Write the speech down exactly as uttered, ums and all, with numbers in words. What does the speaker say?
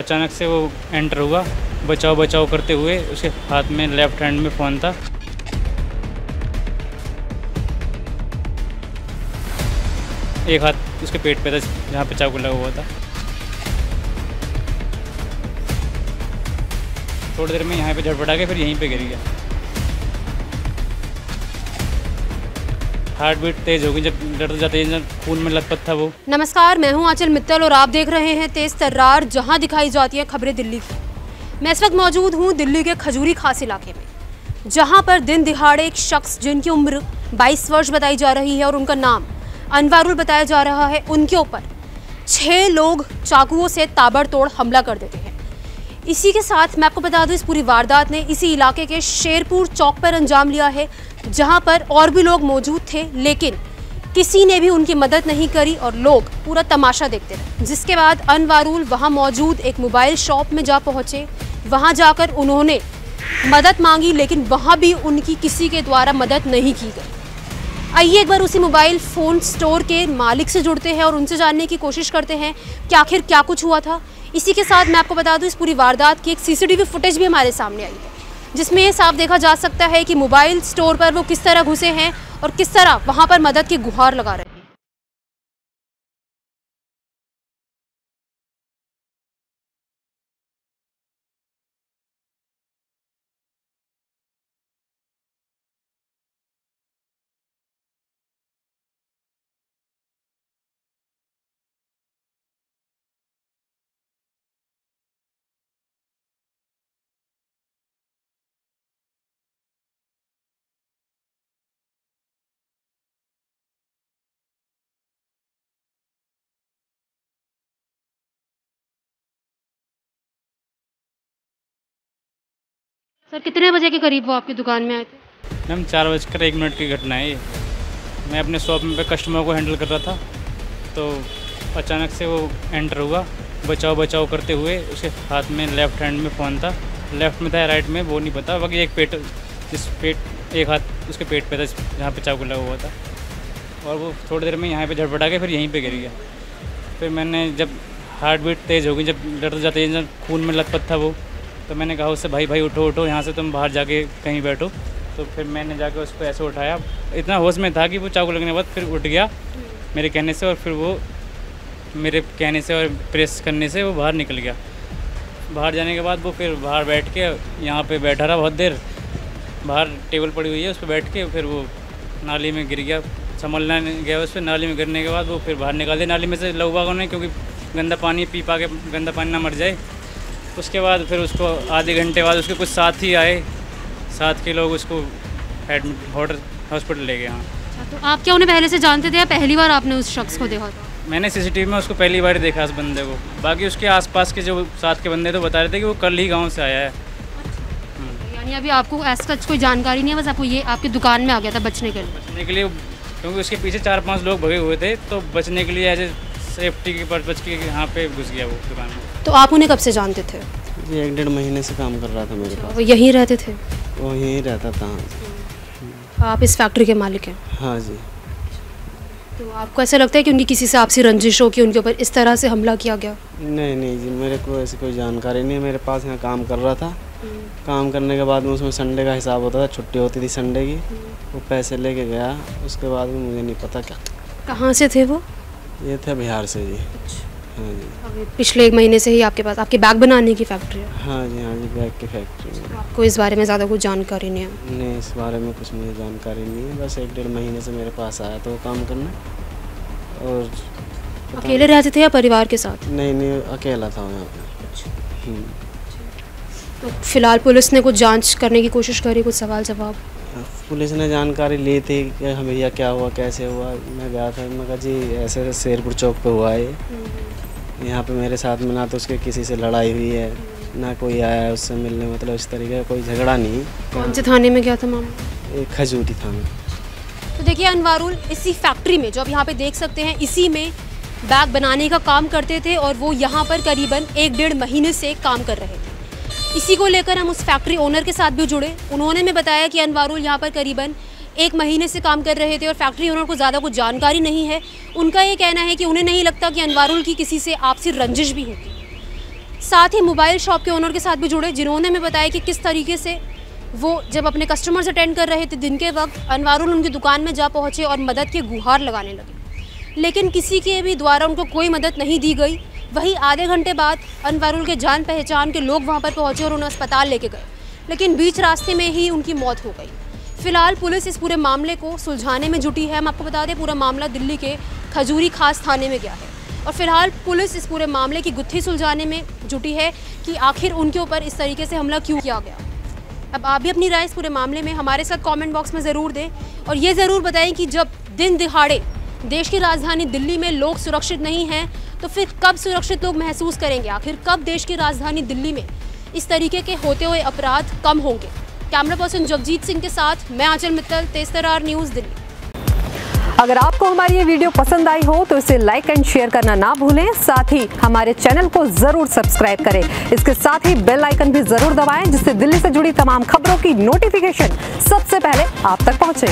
अचानक से वो एंटर हुआ, बचाव बचाव करते हुए। उसके हाथ में लेफ्ट हैंड में फ़ोन था। एक हाथ उसके पेट पे था जहाँ पे चाकू लगा हुआ था। थोड़ी देर में यहाँ पे झटपटा के फिर यहीं पे गिर गया। हार्ट बीट तेज हो गई जब डरते जाते जब खून में लथपथ था वो। नमस्कार, मैं हूं आंचल मित्तल और आप देख रहे हैं तेज तर्रार, जहां दिखाई जाती है खबरें दिल्ली की। मैं इस वक्त मौजूद हूं दिल्ली के खजूरी खास इलाके में, जहां पर दिन दिहाड़े एक शख्स जिनकी उम्र बाईस वर्ष बताई जा रही है और उनका नाम अनवारुल बताया जा रहा है, उनके ऊपर छह लोग चाकुओं से ताबड़तोड़ हमला कर देते हैं। इसी के साथ मैं आपको बता दूं, इस पूरी वारदात ने इसी इलाके के शेरपुर चौक पर अंजाम लिया है, जहां पर और भी लोग मौजूद थे, लेकिन किसी ने भी उनकी मदद नहीं करी और लोग पूरा तमाशा देखते रहे। जिसके बाद अनवारुल वहां मौजूद एक मोबाइल शॉप में जा पहुंचे। वहां जाकर उन्होंने मदद मांगी, लेकिन वहां भी उनकी किसी के द्वारा मदद नहीं की गई। आइए एक बार उसी मोबाइल फ़ोन स्टोर के मालिक से जुड़ते हैं और उनसे जानने की कोशिश करते हैं कि आखिर क्या कुछ हुआ था। इसी के साथ मैं आपको बता दूं, इस पूरी वारदात की एक सीसीटीवी फुटेज भी हमारे सामने आई है, जिसमें ये साफ देखा जा सकता है कि मोबाइल स्टोर पर वो किस तरह घुसे हैं और किस तरह वहाँ पर मदद की गुहार लगा रहे हैं। सर, कितने बजे के करीब वो आपकी दुकान में आए थे? मैम चार बजकर एक मिनट की घटना है ये। मैं अपने शॉप में पे कस्टमर को हैंडल कर रहा था, तो अचानक से वो एंटर हुआ, बचाव बचाव करते हुए। उसके हाथ में लेफ्ट हैंड में फ़ोन था। लेफ्ट में था राइट में वो नहीं पता, बाकी एक पेट जिस पेट एक हाथ उसके पेट पे था जहाँ पे चाकू लगा हुआ था। और वो थोड़ी देर में यहाँ पे झटपटा के फिर यहीं पे गिर गया। फिर मैंने जब हार्ट बीट तेज़ हो गई जब डरते जाते जब खून में लथपथ था वो, तो मैंने कहा उससे, भाई भाई उठो उठो यहाँ से, तुम बाहर जाके कहीं बैठो। तो फिर मैंने जाके उसको ऐसे उठाया। इतना होश में था कि वो चाकू लगने के बाद फिर उठ गया मेरे कहने से, और फिर वो मेरे कहने से और प्रेस करने से वो बाहर निकल गया। बाहर जाने के बाद वो फिर बाहर बैठ के यहाँ पे बैठा रहा बहुत देर। बाहर टेबल पड़ी हुई है, उस पर बैठ के फिर वो नाली में गिर गया। संभलना गया उस पर, नाली में गिरने के बाद वो फिर बाहर निकाल दिया नाली में से लोग बागों ने, क्योंकि गंदा पानी पी पा के गंदा पानी ना मर जाए। उसके बाद फिर उसको आधे घंटे बाद उसके कुछ साथी आए, साथ के लोग उसको एडमिट हॉस्पिटल ले गए। हाँ। तो आप क्या उन्हें पहले से जानते थे या पहली बार आपने उस शख्स को देखा था? मैंने सीसीटीवी में उसको पहली बार देखा, उस बंदे को। बाकी उसके आसपास के जो साथ के बंदे तो बता रहे थे कि वो कल ही गांव से आया है। यानी अभी आपको ऐसा कोई जानकारी नहीं है, बस आपको ये आपकी दुकान में आ गया था बचने के लिए? बचने के लिए, क्योंकि उसके पीछे चार पाँच लोग भगे हुए थे, तो बचने के लिए एज ए सेफ्टी के पर्पज के यहाँ पे घुस गया वो दुकान में। तो आप उन्हें कब से जानते थे? जी एक डेढ़ महीने से काम कर रहा था मेरे पास। वो यहीं रहते थे? वो यहीं रहता था। आप इस फैक्ट्री के मालिक हैं? हाँ जी। तो आपको ऐसा लगता है कि उनकी किसी से आपसी रंजिश हो कि उनके ऊपर इस तरह से हमला किया गया? नहीं नहीं जी, मेरे को ऐसी कोई जानकारी नहीं है। मेरे पास यहाँ काम कर रहा था। काम करने के बाद में उसमें संडे का हिसाब होता था, छुट्टी होती थी संडे की। वो पैसे लेके गया, उसके बाद में मुझे नहीं पता क्या। कहाँ से थे वो? ये थे बिहार से जी। हाँ जी। अभी पिछले एक महीने से ही आपके पास आपके बैग बनाने की फैक्ट्री है? हाँ जी हाँ जी, बैग की फैक्ट्री में। आपको इस बारे में ज़्यादा कुछ जानकारी नहीं है? नहीं, इस बारे में कुछ मुझे जानकारी नहीं है। बस एक डेढ़ महीने से मेरे पास आया तो काम करने। और अकेले रहते थे या परिवार के साथ? नहीं नहीं, अकेला था यहाँ पे। तो फिलहाल पुलिस ने कुछ जांच करने की कोशिश करी, कुछ सवाल जवाब? पुलिस ने जानकारी ली थी कि हमें यह क्या हुआ, कैसे हुआ। मैं गया था, मैं कहा जी ऐसे शेरपुर चौक पे हुआ है। यहाँ पे मेरे साथ में ना तो उसके किसी से लड़ाई हुई है, ना कोई आया है उससे मिलने, मतलब इस तरीके का कोई झगड़ा नहीं। कौन से थाने में गया था मामला? एक खजूरी थाना। तो देखिए अनवारुल इसी फैक्ट्री में, जो आप यहाँ पे देख सकते हैं, इसी में बैग बनाने का काम करते थे और वो यहाँ पर करीबन एक डेढ़ महीने से काम कर रहे थे। इसी को लेकर हम उस फैक्ट्री ओनर के साथ भी जुड़े। उन्होंने हमें बताया कि अनवारुल यहाँ पर करीबन एक महीने से काम कर रहे थे और फैक्ट्री ओनर को ज़्यादा कुछ जानकारी नहीं है। उनका ये कहना है कि उन्हें नहीं लगता कि अनवारुल की किसी से आपसी रंजिश भी होगी। साथ ही मोबाइल शॉप के ओनर के साथ भी जुड़े, जिन्होंने हमें बताया कि किस तरीके से वो जब अपने कस्टमर्स अटेंड कर रहे थे दिन के वक्त, अनवारुल उनकी दुकान में जा पहुँचे और मदद के गुहार लगाने लगे, लेकिन किसी के भी द्वारा उनको कोई मदद नहीं दी गई। वहीं आधे घंटे बाद अनवारुल के जान पहचान के लोग वहाँ पर पहुँचे और उन्हें अस्पताल लेके गए, लेकिन बीच रास्ते में ही उनकी मौत हो गई। फिलहाल पुलिस इस पूरे मामले को सुलझाने में जुटी है। हम आपको बता दें, पूरा मामला दिल्ली के खजूरी खास थाने में गया है और फिलहाल पुलिस इस पूरे मामले की गुत्थी सुलझाने में जुटी है कि आखिर उनके ऊपर इस तरीके से हमला क्यों किया गया। अब आप भी अपनी राय इस पूरे मामले में हमारे साथ कमेंट बॉक्स में ज़रूर दें और ये ज़रूर बताएं कि जब दिन दिहाड़े देश की राजधानी दिल्ली में लोग सुरक्षित नहीं हैं, तो फिर कब सुरक्षित लोग महसूस करेंगे? आखिर कब देश की राजधानी दिल्ली में इस तरीके के होते हुए अपराध कम होंगे? कैमरा पर्सन जगजीत सिंह के साथ मैं आंचल मित्तल, तेज तर्रार न्यूज़ दिल्ली। अगर आपको हमारी ये वीडियो पसंद आई हो तो इसे लाइक एंड शेयर करना ना भूलें। साथ ही हमारे चैनल को जरूर सब्सक्राइब करें। इसके साथ ही बेल आइकन भी जरूर दबाएं, जिससे दिल्ली से जुड़ी तमाम खबरों की नोटिफिकेशन सबसे पहले आप तक पहुंचे।